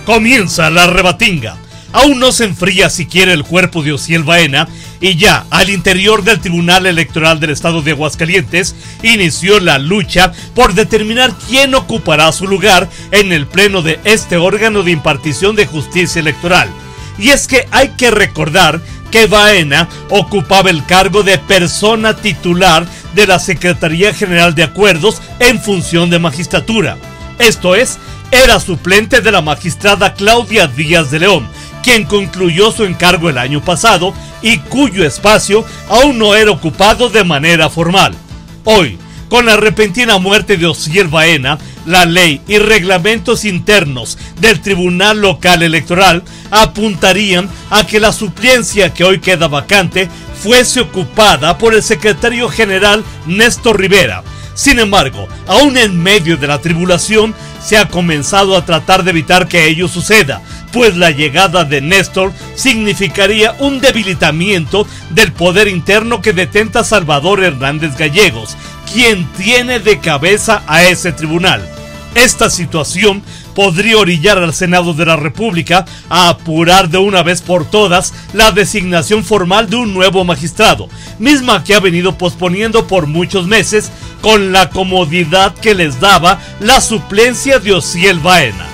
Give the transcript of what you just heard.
Comienza la rebatinga. Aún no se enfría siquiera el cuerpo de Osiel Baena y ya al interior del Tribunal Electoral del Estado de Aguascalientes inició la lucha por determinar quién ocupará su lugar en el pleno de este órgano de impartición de justicia electoral. Y es que hay que recordar que Baena ocupaba el cargo de persona titular de la Secretaría General de Acuerdos en función de magistratura. Esto es, era suplente de la magistrada Claudia Díaz de León, quien concluyó su encargo el año pasado y cuyo espacio aún no era ocupado de manera formal. Hoy, con la repentina muerte de Osiel Baena, la ley y reglamentos internos del Tribunal Local Electoral apuntarían a que la suplencia que hoy queda vacante fuese ocupada por el secretario general Néstor Rivera. Sin embargo, aún en medio de la tribulación, se ha comenzado a tratar de evitar que ello suceda, pues la llegada de Néstor significaría un debilitamiento del poder interno que detenta Salvador Hernández Gallegos, quien tiene de cabeza a ese tribunal. Esta situación podría orillar al Senado de la República a apurar de una vez por todas la designación formal de un nuevo magistrado, misma que ha venido posponiendo por muchos meses con la comodidad que les daba la suplencia de Osiel Baena.